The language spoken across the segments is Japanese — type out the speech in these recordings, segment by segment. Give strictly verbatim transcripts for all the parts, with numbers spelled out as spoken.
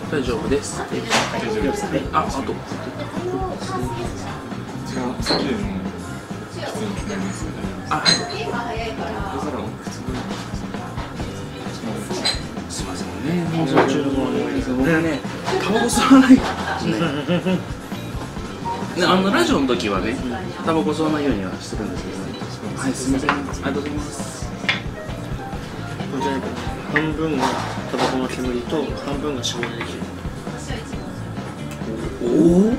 大丈夫です。 大丈夫です。はい。 あ、あと。 じゃあ、それでも、普通になります。 あ、はい。すいませんね。放送中の僕ね、タバコ吸わないですね。あのラジオの時はね、タバコ吸わないようにはしてるんですけどね。はい、すみません。ありがとうございます。 じゃあ半分がタバコの煙と半分が脂肪でできる。 おお。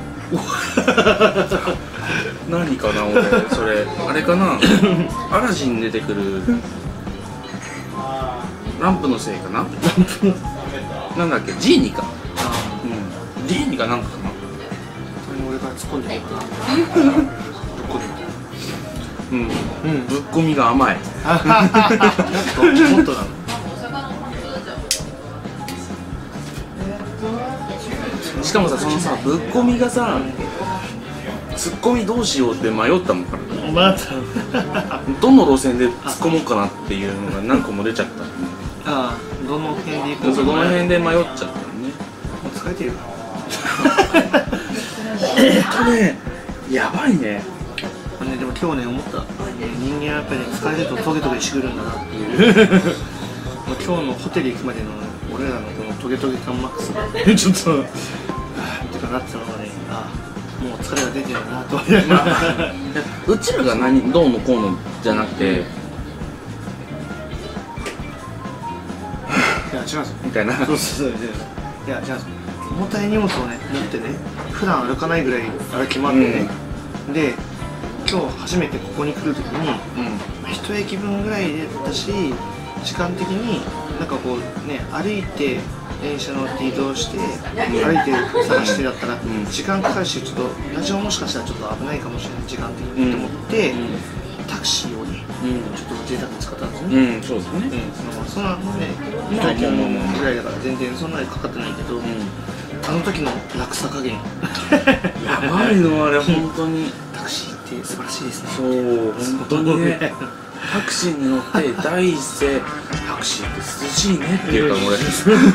何かな俺それあれかなアラジンに出てくるランプのせいかな。なんだっけジーニか。うん。ジーニかなんかかな。 それも俺から突っ込んでるかな。どこで。 うん。うん。ぶっ込みが甘い。 もっとなの。 しかもさそのさぶっ込みがさツッコミどうしようって迷ったもんから。 また。 どの路線で突っ込もうかなっていうのが何個も出ちゃった。 ああ、どの辺で行こうか。 そうどの辺で迷っちゃったのね。 もう疲れてる。 ほんとね、やばいね。 ね、でも今日ね思った。人間はやっぱりね疲れるとトゲトゲしてくるんだなっていう。今日のホテル行くまでの俺らのこのトゲトゲ感マックスがちょっとああってかなってたのがね、ああもう疲れが出てるなと思って。 うちらが何どうのこうのじゃなくて、いや違うんですよみたいな。 そうそうそう。いや違うんですよ。重たい荷物をね持ってね普段歩かないぐらい歩き回ってね、うん、で今日初めてここに来るときに、うん、一駅分ぐらいだったし時間的になんかこうね歩いて電車乗って移動して、うん、歩いて探してだったら、うん、時間かかるしちょっとラジオもしかしたらちょっと危ないかもしれない時間的にと思って、うん、タクシーをね、うん、ちょっと贅沢に使ったんですね。うん、そうですね。うん、そんなね一駅ぐらいだから全然そんなにかかってないけど、うん、あの時の落差加減やばいのあれ本当に。 タクシーって素晴らしいですね。 そう本当にね。タクシーに乗って第一声タクシーって涼しいねって言うから俺涼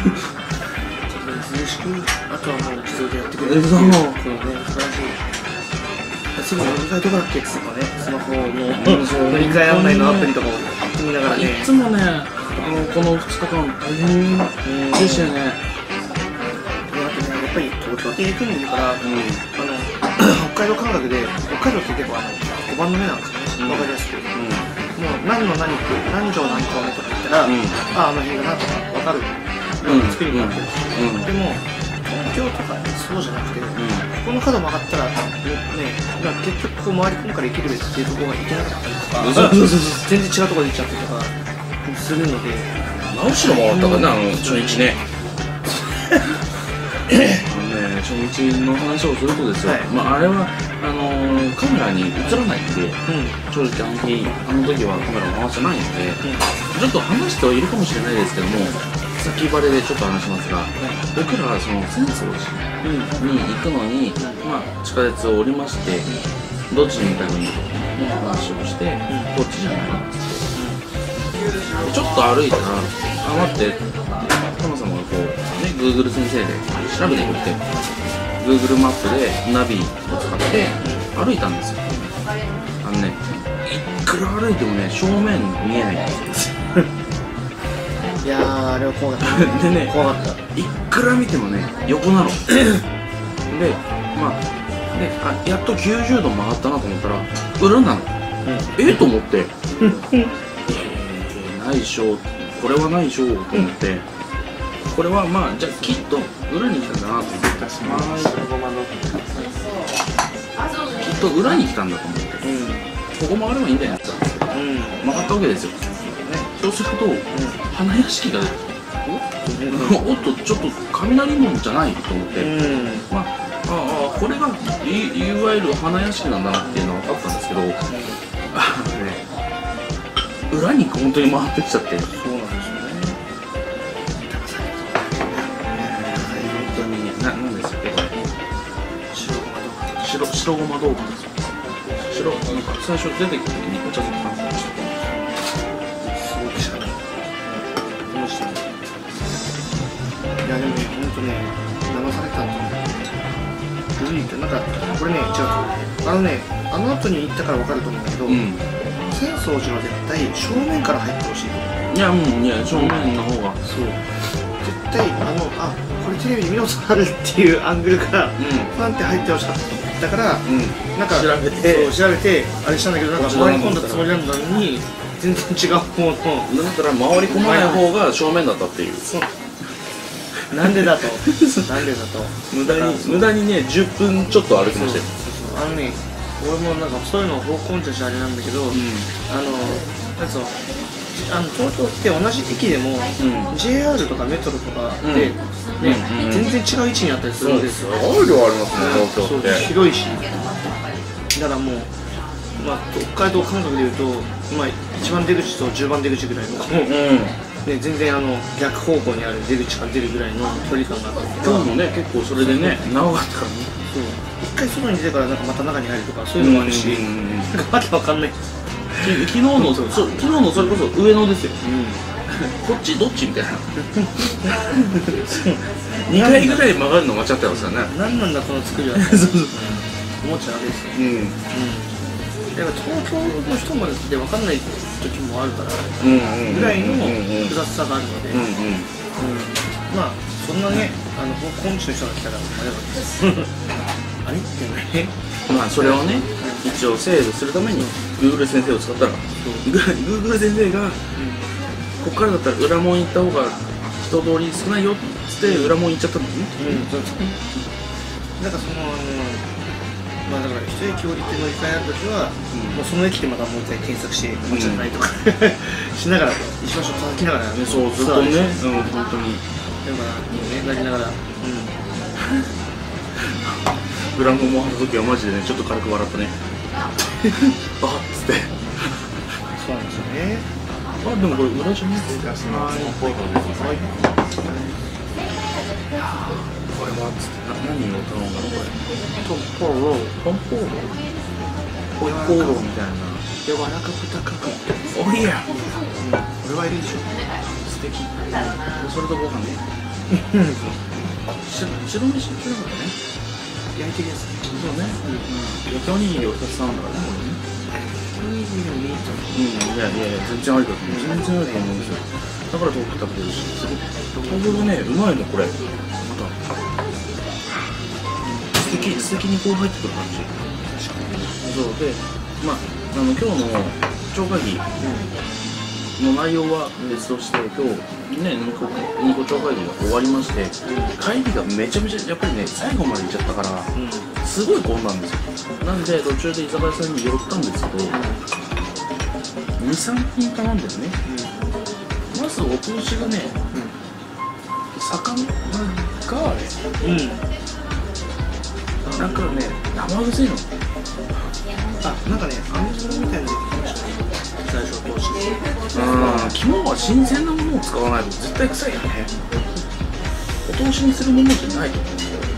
しくあとはもう自動でやってくれるっていうこのね素晴らしい。すぐ乗り換えとかだっけとかねスマホの乗り換え案内のアプリとかを見ながらねいつもねあのこのふつかかん大変でしたよね。 あとねやっぱり東京って行くんだから、うん、あの北海道感覚で北海道って結構あのごばんの目なんですよね、わかりやすく、うん、もう何の何区何条何丁目とか言ったら、うん、あああの辺だなとか分かるような作りになってるんですよ、うん、でも東京とかそうじゃなくて、うん、ここの角曲がったらね結局こう回り込むから行けるべっていうところが行けなかったりとか全然違うところで行っちゃってとかするので真後ろ回ったかな、あの初日ねあのね初日の話をするとですよ、はい、まああれはあのー、カメラに映らないんで、うん、正直あの日あの時はカメラ回してないので、うん、ちょっと話してはいるかもしれないですけども、先バレでちょっと話しますが、僕らはその浅草寺に行くのに、まあ、地下鉄を降りまして、どっちに向かえばいいのかの話をして、こっちじゃないって言って、ちょっと歩いたら、あ、待って、タマさんがこう、ね、Google 先生で調べてくれて、Google マップでナビを使って歩いたんですよ。あのね、いくら歩いてもね、正面見えないんですよ。 いやー、あれは怖かった、ね、 でね、 怖かった。 いくら見てもね、横なの。で、まあ、で、あ、やっときゅうじゅうど回ったなと思ったら、裏なの。うん、えっと思って、いやいやいや、ないしょ、これはないしょと思って、うん、これはまあ、じゃあきっと裏に来たんだなと思って、きっと裏に来たんだと思って、うん、ここ曲がればいいんだよって言ったんですけど、うん、曲がったわけですよ。そうすると、うん、花屋敷が出てきて、おっと、ちょっと雷門じゃないと思って、うん、まあ、ああ、これが い, いわゆる花屋敷なんだなっていうのは分かったんですけど、うん、あのね、裏に本当に回ってきちゃって、そうなんですよね。本当に、な、なんですよ、これ。白、白ごま豆腐ですよ。白、なんか最初出てきた時にお茶漬け感じました。 いやでもね、ほんとね、 古いってなんかこれね違うあのねあの後に行ったから分かると思うんだけど、うん、浅草寺は絶対正面から入ってほしいと思う。 いやうんいや正面の方がそう絶対あのあこれテレビで見たことあるっていうアングルからファンって入ってほしかったから、うん、なんか調べて調べてあれしたんだけどなんか回り込んだつもりなんだのに全然違う方のだから回り込まない方が正面だったっていう。そうなんでだとなんでだと無駄に無駄にねじゅっぷんちょっと歩きましたよ。 あのね俺もなんかそういうのを方向音痴してあれなんだけど、うん、あのなんつうのあの東京って同じ駅でも、うん、ジェイアール とかメトロとかで、うん、ね、うん、全然違う位置にあったりするんですよ。 すごい量ありますね東京って。 広いしだからもうまあ北海道感覚でいうとまあいちばん出口とじゅうばん出口ぐらいの、うんね、全然あの逆方向にある出口から出るぐらいの距離感があって今日もね結構それでね長かったからね。 そう一回外に出てからなんかまた中に入るとかそういうのもあるし、なんかわけわかんない。 昨日のそ昨日のそれこそ上野ですよ。こっちどっちみたいな。にかいぐらい曲がるの間違ってますよね。 何なんだこの作りは。そうそう思っちゃうわけですよ。うん。だから東京の人まで分かんない時もあるからぐらいの複雑さがあるので、まあそんなねあの根治の人が来たらあれはあれってね。 まあそれをね一応セーブするために Google 先生を使ったら Google 先生がここからだったら裏門行った方が人通り少ないよっつって裏門行っちゃったんだよね。 なんかそのまあだから一駅降りて乗り換えあるときは、うん、もうその駅でまたもう一回検索して間違いないとか、うん、しながら一番叩きながらね、 そうずっとね、うん本当にだからもうねなりながら、うん、 ブランコも張った時はマジでねちょっと軽く笑ったね。あっつって。 そうなんですよね。 あでもこれ裏じゃないですか。これはつって何を頼んだのこれ。 トンポーロートンポーローホイコーローみたいな柔らかく高くおいや、 うん、これはいるでしょ。 素敵。それとご飯ね。白飯ってなかったね。 焼いてるやつね。 そうね、うん、焼きおにぎりをふたつ頼んだからねこれね。 焼きおにぎりでもいいと思う。うんいやいやいや全然ありだと思う。全然ありだと思うんですよ。だから豆腐食べてるし豆腐がねうまいのこれ。素敵素敵にこう入ってくる感じ。確かにそうでまああの今日の超会議の内容は別として今日ねニコニコ超会議が終わりまして会議がめちゃめちゃやっぱりね最後まで行っちゃったからすごい混んだんですよ。なんで途中で居酒屋さんに寄ったんですけどにさんにん頼んでるね。まずお通しがね魚があれうんなんかね、生臭いの。 あ、なんかね、網肝みたいなの出てきましたね。最初通し。 うん、肝は新鮮なものを使わないと絶対臭いよね。お通しにするものじゃないと思うんだよ。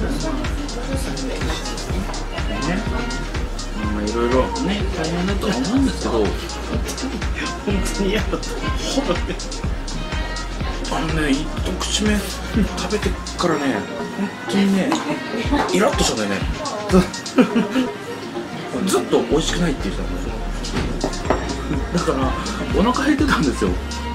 ね。まあいろいろね、大変だとは思うんですけど、本当に嫌だった。 あのね、一口目食べてからね、本当にね、イラッとしたんだよね。ずっと美味しくないって言ってたんだよ。だからお腹減ってたんですよ。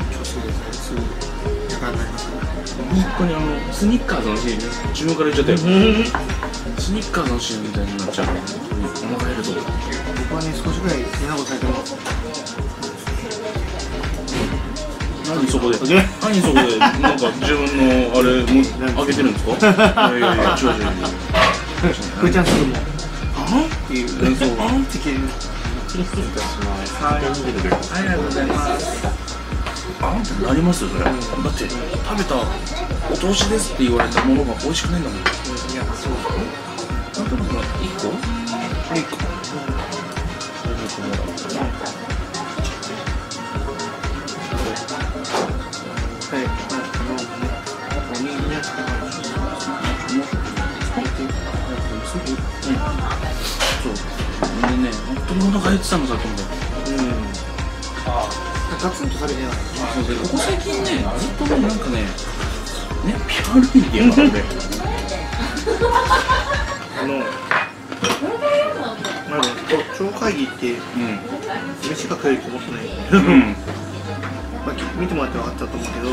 本当にあのスニッカーズのシーン、自分から言っちゃったよ。スニッカーズのシーンみたいになっちゃう。お腹減ると。 僕はね、少しぐらい嫌なことされてます。 何そこで何そこでなんか自分のあれもあげてるんですか？いやいやいや違う違う違う。 ふーちゃんすぐもあんっていうそうあんって消える。失礼いたします。はい。ありがとうございます。 あんってなりますよそれ。だって食べたお通しですって言われたものが美味しくないんだもん。いやそうだ。なんとなくいっこ？いっこ。それでこの。 はい、あの、おにぎりやつからそうでね、本当にお腹減ってたのさっきまで。うんああガツンと食べてない。 そうでここ最近ね、ずっとね、なんかねね、ピュアルイっていうのがあるんであのなんで超会議って飯が食えると思ってない、うん、まあ見てもらって分かったと思うけど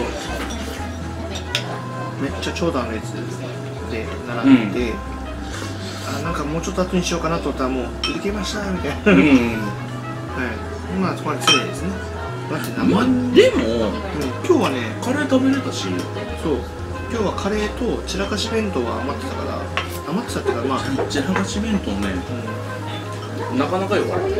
めっちゃ長蛇の列で並んでて、うん、あなんかもうちょっと後にしようかなと思ったらもう「いけました」みたいな、うん、はいまあそこまで強いですね。だってまあでも、うん、今日はねカレー食べれたし、 そう今日はカレーと散らかし弁当は余ってたから余ってたっていうかまあ散らかし弁当ね、うん、なかなかよ。うんうんうん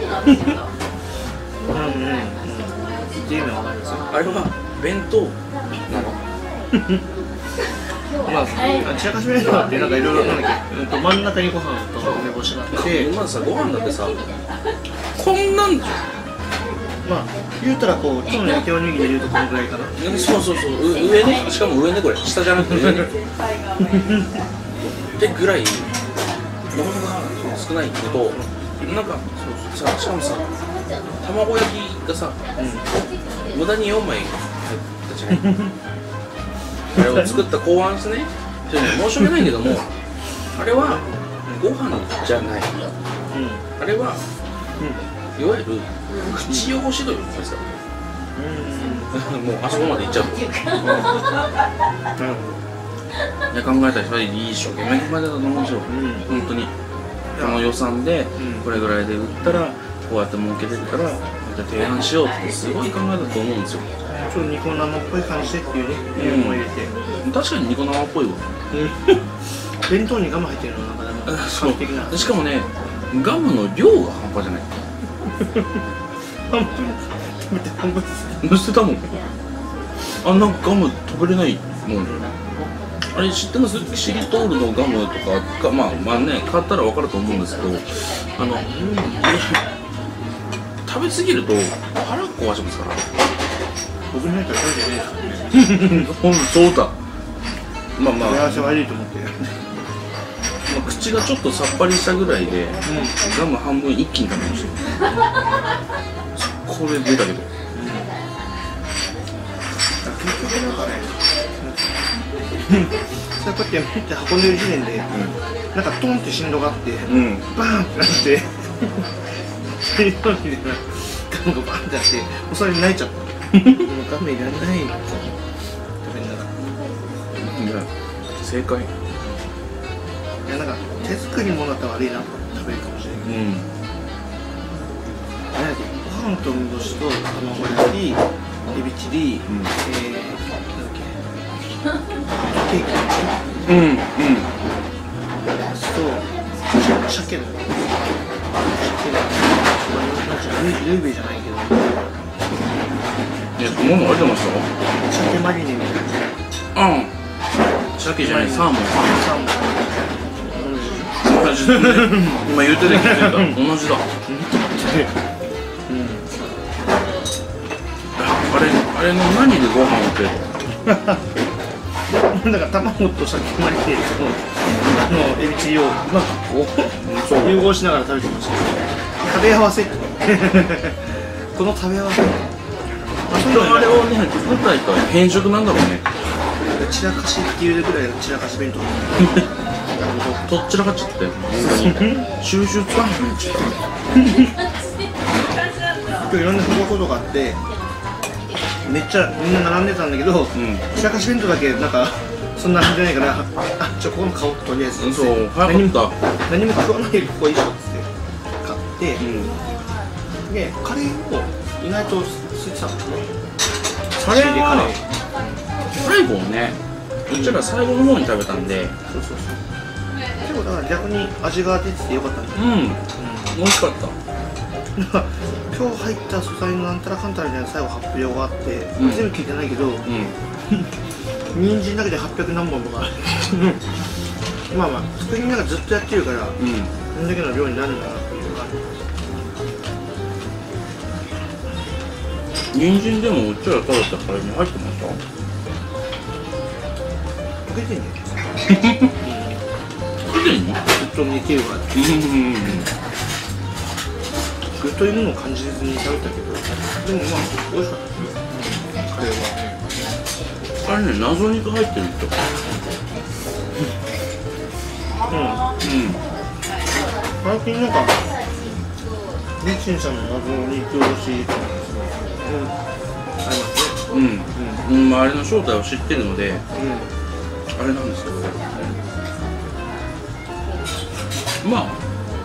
っていうのは分かりますよ。あれは弁当なのまあ散らかし弁当ってなんかいろいろなんだっけ、うん、と真ん中にご飯と梅干しがあってまずさご飯だってさこんなんじゃん。 まあ言うたらこう今日の焼きおにぎりで言うとこのぐらいかな。 そうそうそう上ねしかも上ねこれ下じゃなくて上ねってぐらい少ないけどなんかさしかもさ卵焼きがさ、うん、無駄によんまい入ったじゃないあれを作った考案ですね。申し訳ないけどもあれはご飯じゃない、うん、あれは、うん、いわゆる口汚しというかさ、うん、もうあそこまでいっちゃうと、うん、いや考えたら一生懸命考えたと思うんですよ、うん、本当にこの予算でこれぐらいで売ったらこうやって儲けれるから提案しようってすごい考えたと思うんですよ。 ちょっとニコ生っぽい感じでっていうね、うん、入れて確かにニコ生っぽいわ弁当にガム入ってるのなかなか完璧な。 しかもねガムの量が半端じゃない半分食べて半分捨てたもん。あんなガム食べれないもん。あれ知ってます？シリトールのガムとかかまあまあね買ったら分かると思うんですけどあの、うん、食べ過ぎると腹壊しますから。 僕にないから食べてねえほんそうだ。まあまあ食べ合わせ悪いと思って、 まあ、口がちょっとさっぱりしたぐらいで、うん、ガム半分一気に食べましたこれ出たけど、うん、結局なんかねそれこうやってって運んでる時点で、うん、なんかトンって振動があって、うん、バーンってなってそれみたいなガムがバーンってなってもうそれに泣いちゃったもうガムいらない食べながら正解。いやなんか手作りものだったら悪いなと食べるかもしれない、うん、あれだっけご飯と梅干しと卵焼きエビチリ、うん、えー、なんだっけケーキうんうんそう鮭の鮭のルーベじゃないけどえ、ものありてました？ 鮭マリネみたいな。 うん鮭じゃないサーモンサーモン同じだね今言うてたけど同じだあれ、あれの何でご飯を食べるだから卵と鮭マリネとあのエビチリをうまくこう融合しながら食べてました。食べ合わせこの食べ合わせあれをね、作った人は変色なんだろうね。 散らかしっていうぐらいの散らかし弁当とっちらかっちゃって収集つかなくなっちゃった今日いろんなことがあってめっちゃみんな並んでたんだけど、うん、散らかし弁当だけなんかそんな並んでないからあ、じゃあここの買おうとりあえずそう早かった何も食わないでここいいしょって買って、うん、でカレーを意外と吸ってたんですね。 カレーは最後ね、うちら最後の方に食べたんで、 そうそうそうでもだから逆に味が出ててよかったんだよ。うん、うん、 美味しかった。 今日入った素材のなんたらかんたらみたいな最後発表があって、うん、全部聞いてないけど、うん、人参だけではっぴゃくなんぼんとかまあまあ作りながらずっとやってるから、うん、それだけの量になるんだなっていうのがある。 人参でもうちら食べたカレーに入ってました？ 溶けてんね溶けてんの？ ずっと似てるからグッというものを感じずに食べたけど、でもまあ美味しかったですね、カレーは。 あれね、謎肉入ってる人うんうん最近なんか日清さんの謎の肉おろし、うん、ありますね。 うん、うん、まああれの正体を知ってるので、うん、あれなんですけど、まあ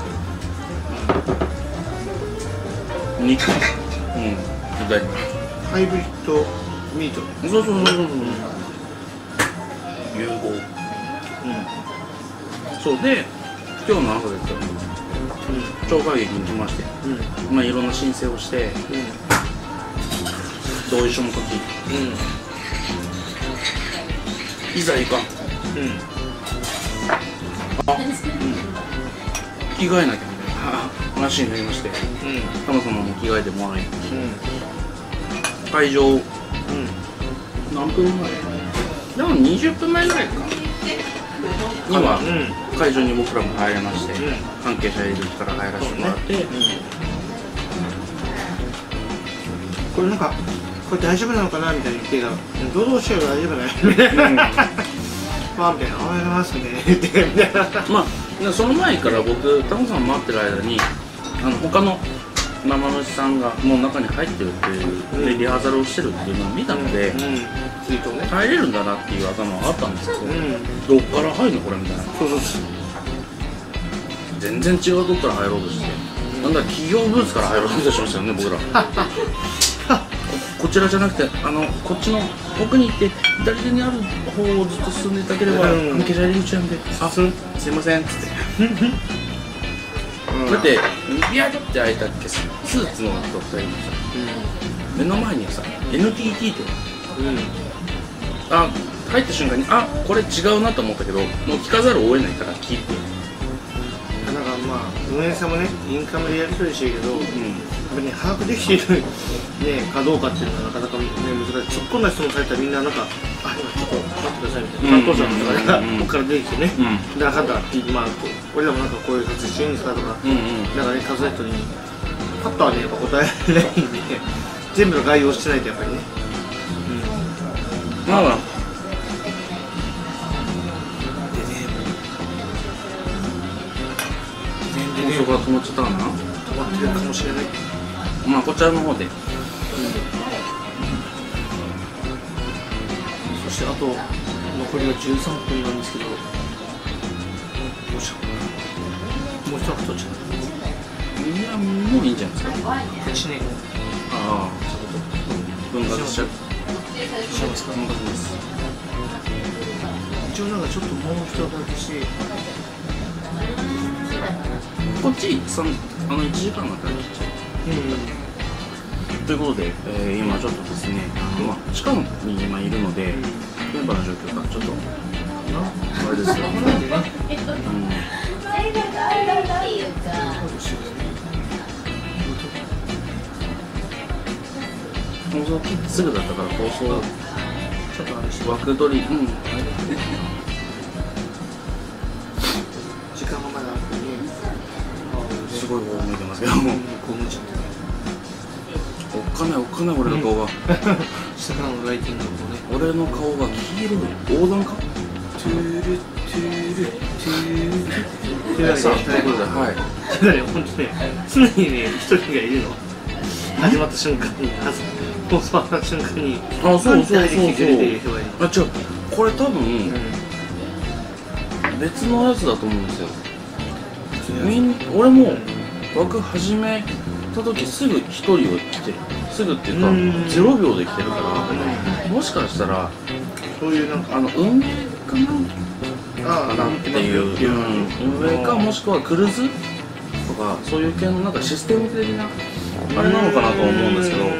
肉、うん、大丈夫。 ハイブリッドミート。 そうそうそうそう、うん、融合、うん、そうで今日の朝ですよ、うん、超会議に来まして、うん、まあいろんな申請をして、うん、同意書も書き、うん、いざ行かん、うん、あ、うん、着替えなきゃみたいな話になりまして、タマ様も着替えてもらい、うん、会場、うん、何分前？でもにじゅっぷんまえぐらいかには、うん、会場に僕らも入れまして、うん、関係者入り口から入らせてもらって、ね、うん、 これなんかこれ大丈夫なのかなみたいに言ってたら「どうしよう大丈夫だよ」みたいな「まあ」みたいな「おはようございます」みたいな言ってみたいなまあその前から僕タモさん待ってる間にあの他の生主さんがもう中に入ってるっていう、うん、でリハーサルをしてるっていうのを見たので、うんうん、入れるんだなっていう頭があったんですけど、うん、どっから入るのこれみたいな。そうそうそう、全然違うとこから入ろうとして、うん、なんだ企業ブースから入ろうとしましたよね僕らこちらじゃなくてあのこっちの奥に行って左手にある方をずっと進んでいただければ、うん、関係者入り口なんで「あ、すいません」っつってだってビヤーって開いたっけスーツの人ふたりにさ、うん、目の前にはさ エヌティーティー って、うん、あ、入った瞬間にあ、これ違うなと思ったけどもう聞かざるを得ないから聞いて、 なんかまあ運営さんもねインカムでやり取りしてるけど、うん、やっぱりね把握できている、ね、かどうかっていうのはなかなか、ね、難しい。突っ込んだ質問されたらみんななんかあ、今ちょっと待ってくださいみたいな、担当者の方がここから出てきてね、うん、で、分かったってまあ俺らもなんかこういう撮影していいんですかとか、うんうん、なんかね尋ねた人にパッとはねやっぱ答えられないんで、ね、全部の概要をしてないとやっぱりね、うん、まあまあ放送が止まっちゃったかな、 止まってるかもしれない。 まあこちらの方で、うん、 そしてあと残りはじゅうさんぷんなんですけど、どうしよう、もう一枠取っちゃう。 いや、もういいんじゃないですか。 こっちね。 ああ、分割しちゃう。 しますか。分割です。一応なんかちょっともう一枠だけしてこっちさんあのいちじかんだったら切っちゃう。うん、ということで、えー、今ちょっとですね、あの、まあ、地下に今いるので、現場の状況がちょっとあれですよ。うん。放送切ってすぐだったから放送ちょっとあれして枠取り、うん。 時間もまだあってね。 すごい方向いてますけども。おっかないおっかない俺の顔が。 下からのライティングもね。 俺の顔が黄色い。横断か？トゥールトゥールトゥール。さあということで、はい。 だから本当ね、常にね一人がいるの。始まった瞬間に、放送終わった瞬間に。 あ、そうそうそうそう。あ、違う。これ多分別のやつだと思うんですよ。みん俺も枠始めた時すぐ一人を来てる。すぐっていうかゼロびょうで来てるから、もしかしたらそういうなんかあの運営かなかなっていう、運営かもしくはクルーズとかそういう系のなんかシステム的なあれなのかなと思うんですけど、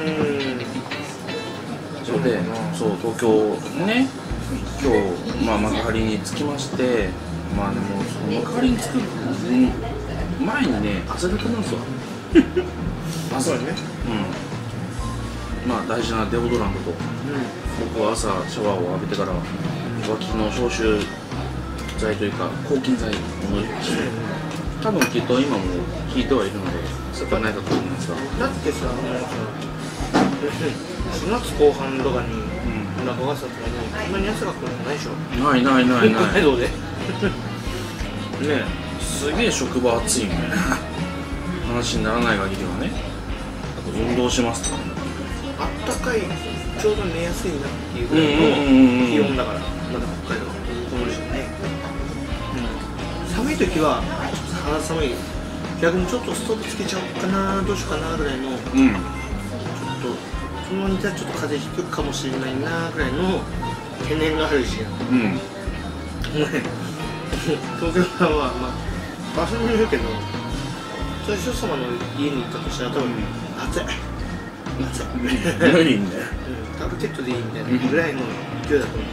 それでそう東京ね今日まあ幕張に着きまして、まあでもその幕張に着く前にね汗だくなんですよ。 朝ね。 うん。まあ大事なデオドラントと、うん、僕は朝シャワーを浴びてから脇の消臭剤というか抗菌剤を塗りまして、多分きっと今も効いてはいるのでそれはないかと思いますが、 だってさ、しがつこう半とかに中川さんとかにこんなに汗が来るのないでしょ。 ないないないない。 北海道でね、 すげえ職場暑いみたいな話にならない限りはね、あと運動しますとかね、 あったかい、ちょうど寝やすいなっていうぐらいの気温だから、まだ北海道はこの時期ね、うん、寒い時は肌寒い、逆にちょっとストーブつけちゃおうかな、どうしようかなぐらいの、うん、ちょっとそのままじゃちょっと風邪ひくかもしれないなぐらいの懸念があるし、うん、東京さんは、まあ、場所によるけど、最初様の家に行ったとしたら多分、うん、暑い暑い無理ね、 うん、ダブルテッドでいいみたいなぐらいの勢いだと思う。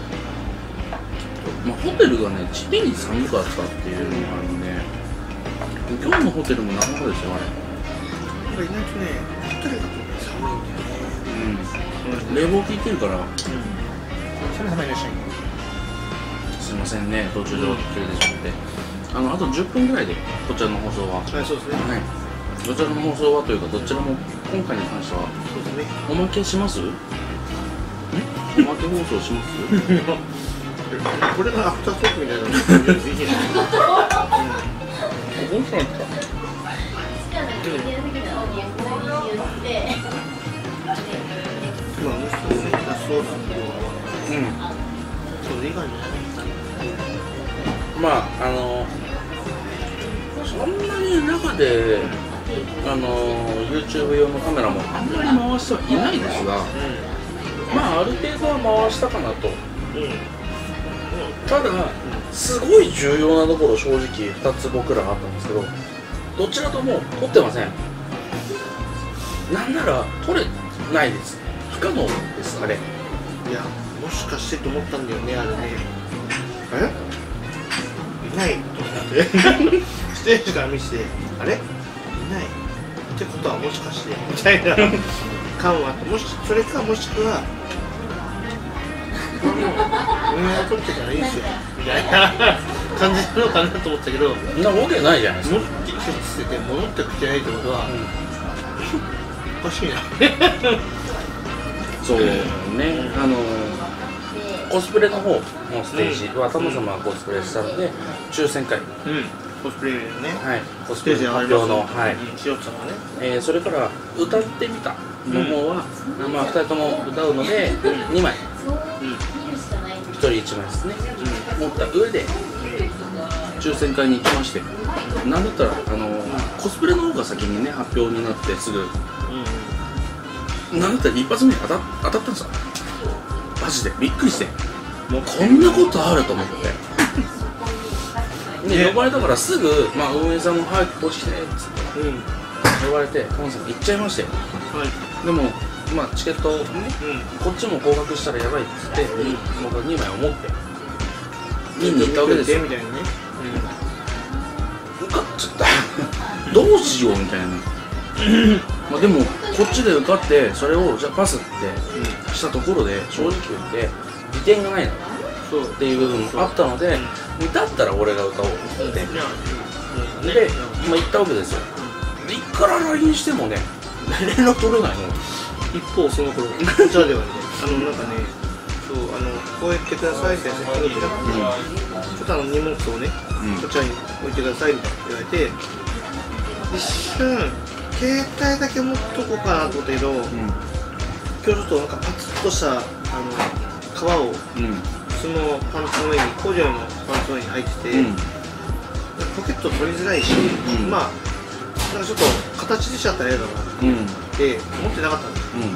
まあ、ホテルがね、地味に寒かったっていうのがあるんで、今日のホテルも生ほどですよ、あれ。 なんか意外とね、ホテルだとね、寒いんだよね。 うん。冷房効いてるから。うん。 寒い寒いいらっしゃい。 すいませんね、途中で切れてしまって。あの、あとじゅっぷんぐらいで、こちらの放送は。 はい、そうですね。 はい。どちらの放送はというか、どちらも今回に関しては。 そうですね。 おまけします？ん？おまけ放送します？ これがアフタートークみたいなのできない。 面白いか。 まあ、あの人もね、出そうだけど。うん。それ以外に。 まあ、あの。そんなに中で。あの、YouTube 用のカメラもあんまり回してはいないですが。うん、まあ、ある程度は回したかなと。うん。ただ、すごい重要なところ正直ふたつ僕らあったんですけど、どちらとも撮ってません。なんなら撮れないです。不可能です、あれ。 いや、もしかしてと思ったんだよね、あれね。えいないと思ってステージから見せて、あれいないってことはもしかしてみたいな感はあって、もしそれかもしくはもう運営を取ってからいいですよみたいな感じなのかなと思ったけど、 そんなわけないじゃないですか。 戻ってきてて戻ってきてないってことは、うん、おかしいなそうね、あのコスプレの方のステージは、タモ様がコスプレしたので抽選会、うん、 コスプレのね、 はい、コスプレの発表の、はい、 しおちゃんがね、 えー、それから歌ってみたの方は、うん、まあふたりとも歌うのでにまい、うん、ひとりいちまいですね、うん、持った上で抽選会に行きまして、なんだったらあのコスプレの方が先にね発表になってすぐ、うん、なんだったら一発目に当た当たったんですよ。マジでびっくりして、もうこんなことあると思ってで、呼ばれたからすぐ、まあ、運営さんも早くこっち来てっつって、うん、呼ばれてタモさん行っちゃいましたよ、はい、でも、まあ、チケットね、うん、こっちも合格したらやばいっつって、うん、僕はにまいを持って見に行ったわけですよ。みたいなね、うん、受かっちゃったどうしようみたいなまあでもこっちで受かってそれをじゃあパスってしたところで正直言って利点がないのっていう部分もあったので、だったら俺が歌おうってで今行ったわけですよ。いくら ライン してもね連絡取れないの。 一方その頃こちらではね、あのなんかね、そうあのこうやってくださいって説明が来た時にちょっとあの荷物をね、こちらに置いてくださいみたいな言われて、一瞬携帯だけ持っとこうかなと思ったけど、うん、今日ちょっとなんかパツッとしたあの革を、うん、そのパンツの上にコーデュロのパンツの上に入ってて、うん、ポケット取りづらいし、うん、まあなんかちょっと形でしちゃったら嫌だなって思って持ってなかったんですよ、うん、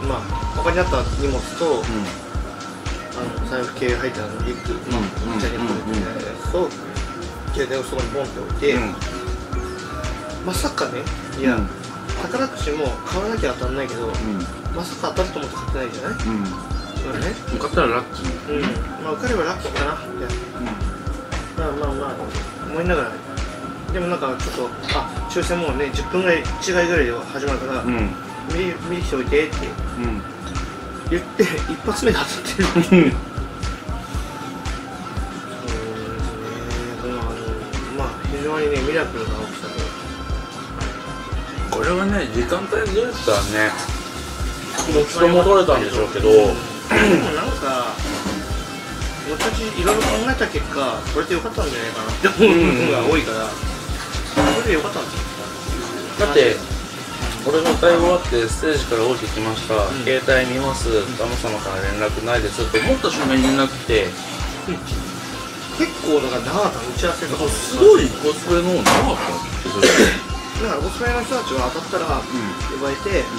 まあ他にあった荷物と、うん、あの財布系入ったリュック、まあ、チャリンコみたいなやつと携帯をそこにボンって置いて、うん、まさかね、いや、うん、宝くじも買わなきゃ当たんないけど、うん、まさか当たると思って買ってないじゃない、うん、だからね、 買ったらラッキー、 うん、まあ受かればラッキーかなみたいな、うん、まあまあまあ思いながら、でもなんかちょっと、あ、抽選もうねじゅっぷんぐらい違いぐらいで始まるから、うん、見, 見に来ておいてって、うん、言って一発目で当たってる非常にね、ミラクルが起きたね。 これはね、時間帯ずれてたらね、どっちとも取れたんでしょうけど、でもなんか、 私いろいろ考えた結果これでよかったんじゃないかなって思う部分が多いから、これでよかったんですよ。 だって俺の対応終わってステージから降りてきました、うん、携帯見ます、旦那様から連絡ないですって思った瞬間に連絡来て、 うん、結構だから長かった打ち合わせとかすごいコスプレの長かったってそれだからコスプレの人たちは当たったら呼ばれて、うん、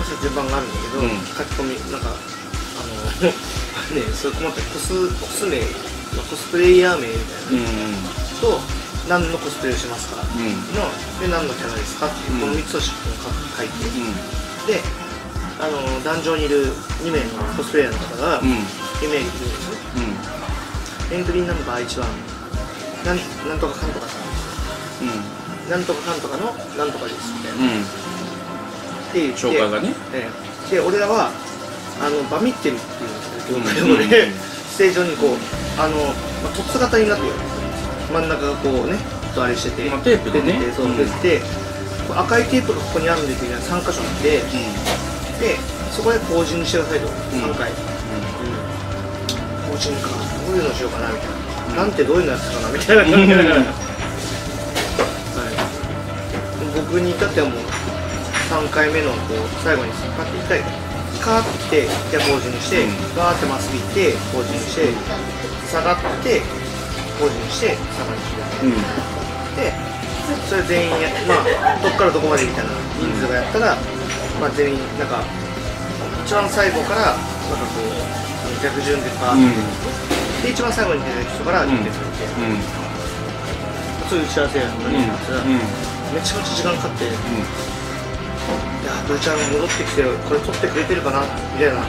そ順番があるんだけど、うん、書き込みなんかあのねそういう困ったコスコス名コスプレイヤー名みたいな、うん、と何のコスプレをしますか、うん、ので何のキャラですかっていう、うん、このみっつを書いて、うん、であの壇上にいるにめいのコスプレイヤーの方がにめいいるんですよ、うん、エントリーナンバーいちばんなんなんとかかんとかさん、うん、なんとかかんとかのなんとかですみたいな、うん、って言って紹介がね、 ええ、で俺らはあのバミってるっていうんですけど、うん、でステージ上にこうあの、まあ、凸型になってるんですよ。真ん中がこうね、とあれしてて、 まあ、テープでね、 そう、うん、で赤いテープがここにあるんですけどさんかしょあって、うん、でそこでポージングしてくださいと、うん、さんかい、うん、ポージングかどういうのしようかなみたいな、うん、なんてどういうのやったかなみたいな感じだから、はい、僕に至ってはもうさんかいめのこう最後にパッていっかいカーッて来てでポージングして、うん、バーってまっすぐ行ってポージングして下がってポージングして下がりして、うん、でそれ全員やまあどっからどこまでみたいな人数がやったら、まあ、全員なんか一番最後からなんかこう逆順でパーって、うん、で一番最後に出てる人から出てくれて、うん、そういう打ち合わせやったりしたら、うん、めちゃめちゃ時間かかって、うん、いやーブーちゃん戻ってきてこれ撮ってくれてるかなみたいな、うん、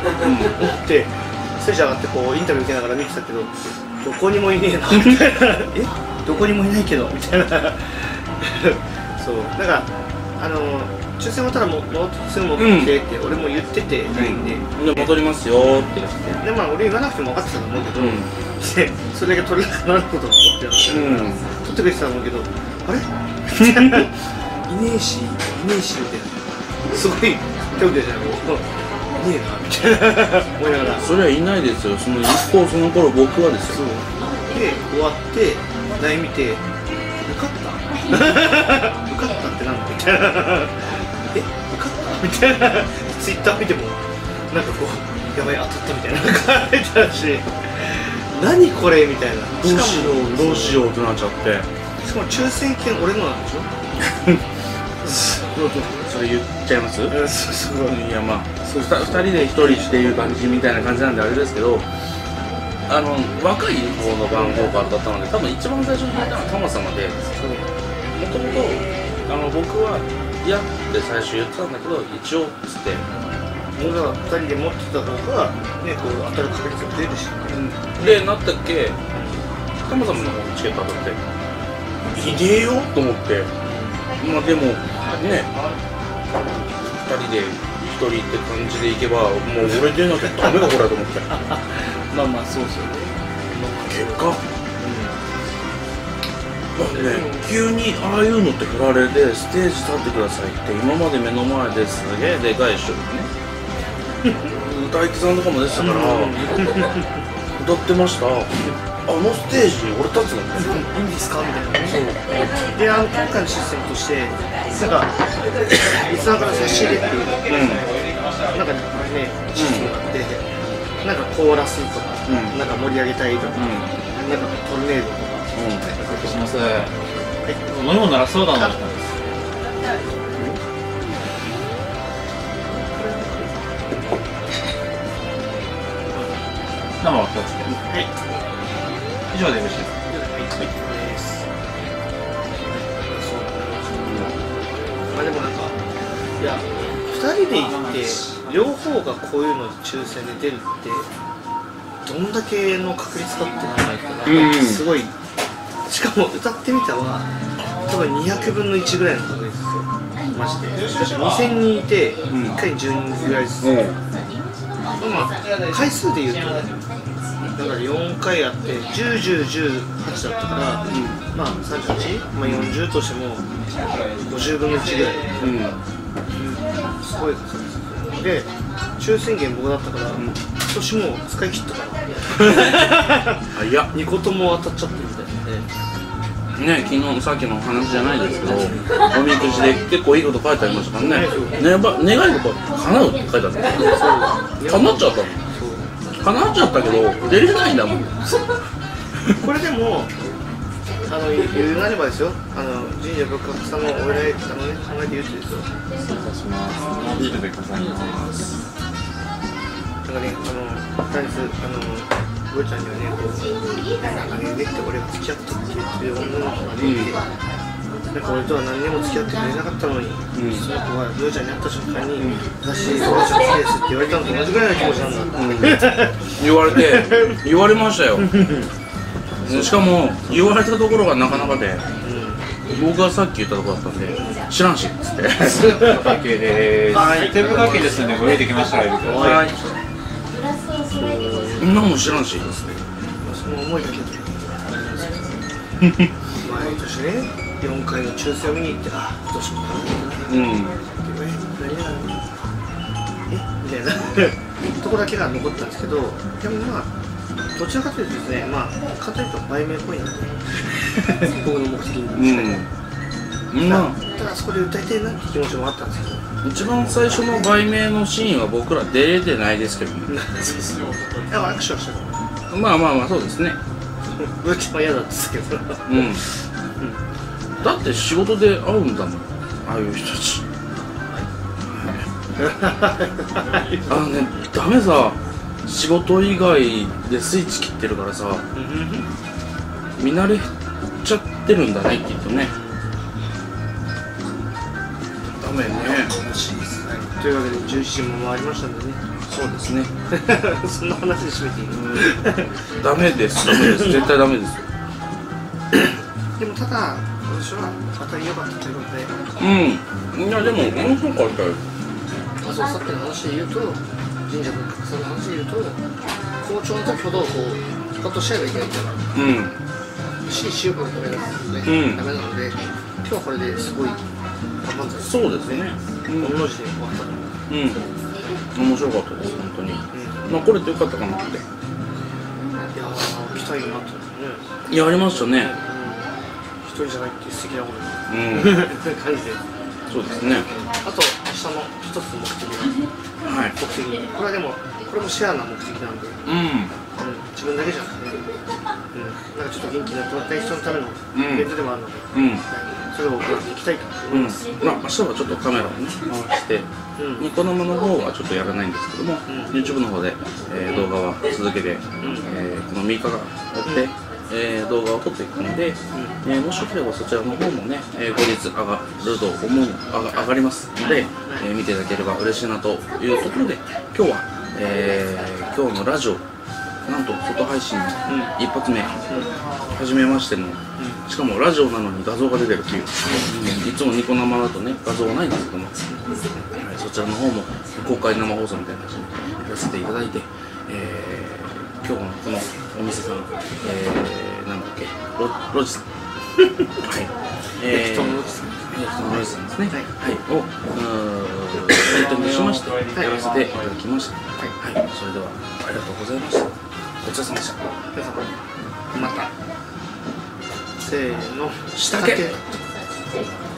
思ってステージ上がってこうインタビュー受けながら見てたけどどこにもいねえなみたいなえどこにもいないけどみたいなそうだからあの抽選終わったらも戻ってすぐ戻ってきてって俺も言ってて ライン で、 うん、で戻りますよって言ってでまあ俺言わなくても分かってたと思うけど、うん、でそれだけ取れなくなることを思ってなかったから、うん、取ってくれてたと思うけどあれいねえしいねえしみたいなすごい手を出じゃないもういねえなみたいな思いながらそれはいないですよその一方その頃僕はですよで終わって ライン 見て受かった受かったってなんだみたいなえ受かったみたいなツイッター見てもなんかこうやばい当たったみたいな書いてあるし何これみたいなどうしようどうしようってなっちゃってしかも抽選券俺のなんでしょそれ言っちゃいます？ すごいいやまあふたりでひとりっていう感じみたいな感じなんであれですけどあの若い方の番号からだったので多分一番最初に聞いたのはタマ様でもともとあの僕は嫌って最初言ってたんだけど一応っつって僕がふたりで持ってた方がねこう当たる確率が出るし、 うん、でなったっけタマ様の方にチケット当たっていねえよと思ってまあでもねふたりでひとりって感じでいけばもう俺出なきゃダメだこれと思ってまあまあそうですよね結果、うん、ね、急にああいうのって振られてステージ立ってくださいって今まで目の前ですげえでかい人にね歌い手さんとかも出てたから歌ってましたあのステージに俺立つのいいんですかみたいなねそうであの今回のシステムとしてなんかリスナーから差し入れっていう、うん、なんかねシステムがあって、うん、なんかコーラスとか、うん、なんか盛り上げたいとか、うん、なんかトルネードとか、 うん、お願いします、はい、飲み物ならソーダの時間です。生は気をつけて。はい。以上でよろしいですか。はい。 まあでもなんかいやふたりで行って両方がこういうのに抽選で出るってどんだけの確率かって考えたら、うん、すごいしかも歌ってみたは多分にひゃくぶんのいちぐらいの確率ですよマジでにせんにんいていっかいにじゅうにんぐらいですよ、うん、まあ回数で言うとだからよんかいあってじゅう、じゅう、じゅうはちだったから、うん、まあさんじゅうはち、まあ、よんじゅうとしてもごじゅうぶんのいちぐらい、うん、すごいですで抽抽選券僕だったから、今年もう使い切ったからあ、いやにことも当たっちゃってるみたいでね、昨日さっきの話じゃないですけど、おみくじで結構いいこと書いてありましたからね。ねば願い事叶うって書いてあった。叶っちゃったの。叶っちゃったけど出れないんだもん。 これでもあの余裕があればですよ。あの神社仏閣さんのお偉い方のね考えて言うとですよ。 失礼いたします。ビールでございます。 なんかね、あの、二人あの、ゴーちゃんにはね、こう、なんかね、できて俺が付き合ってって言ってる女の子がね、いて、なんか俺とは何年も付き合ってくれなかったのに、うん、その子がゴーちゃんに会った瞬間に、うん、私、ゴーちゃん好きですって言われたのと同じぐらいの気持ちなんだって、うん、 言われて、言われましたよ。しかも、言われたところがなかなかで、うん、僕がさっき言ったところだったんで、知らんしっつって。 スープの関係でーす。テープ関係ですので、ご用意できましたら、はい。 そんなもん知らんし、 その思いだけで毎年ね、よんかいの抽選を見に行って、あ、今年もうん、え、 何やえみたいなとこだけが残ったんですけど、でもまあ、どちらかというとですね、まあ、簡単に言うと売名っぽいなって僕の目的に近い、うん、まあ、ただそこで歌いたいなって気持ちもあったんですけど、 一番最初の売名のシーンは僕ら出れてないですけどね。 そうですよ。いや、握手はしたから。 まあまあまあ、そうですね。 うちは嫌だったんですけど。うん。 うん。だって仕事で会うんだもん。ああいう人たち。あのね、ダメさ。仕事以外でスイッチ切ってるからさ。見慣れちゃってるんだね、きっとね。ダメね。 というわけでじゅうしちじも回りましたんでね。 そうですね。 そんな話で締めていいの？ ダメです、ダメです、絶対ダメですよ。 でもただ、私は当たり良かったということで。 うん。いやでも面白かったよ。 あ、そう、さっきの話で言うと、神社仏閣さんの話で言うと、校長の時ほどこう他としちゃえばいけないから。うん。ししようからダメなんですね。うん。ダメなので、今日はこれですごい。 そうですね。 うん、同じで終わったの。 うん。面白かったです、本当に。うん、まあ、これってよかったかなって。いやー、来たいなと思ってね。やりましたね。 一人じゃないって素敵なこと。うん。感じで。 そうですね。 あと、下の一つの目的が。はい。目的。これはでも、これもシェアな目的なんで。うん。うん、自分だけじゃなくてね。うん。なんかちょっと元気になってもらった人のためのイベントでもあるので。うん。それを行っていきたいと思います。うん、まあ、明日はちょっとカメラをね、回して、うん、ニコ生の方はちょっとやらないんですけども、うん、YouTube の方で、えー、動画は続けて、うん、えー、このみっかかん追って、うん、えー、動画を撮っていくので、うん、えー、もしよければそちらの方もね、えー、後日上がると思う、上が、上がりますので、えー、見ていただければ嬉しいなというところで、今日は、えー、今日のラジオ、なんと外配信一発目、初めましての、しかもラジオなのに画像が出てるっていう、いつもニコ生だとね画像はないんですけども、そちらの方も公開生放送みたいな感じでやらせていただいて、えー、今日のこのお店さん、えー、なんだっけ、ロ, ロジさんはい、えー、人のロジさん人のロジさんですね、はい、をサイトにしましてやらせていただきました。はい、はい、それではありがとうございました。ごちそうさまでした。皆さんまたせーの、 したけ。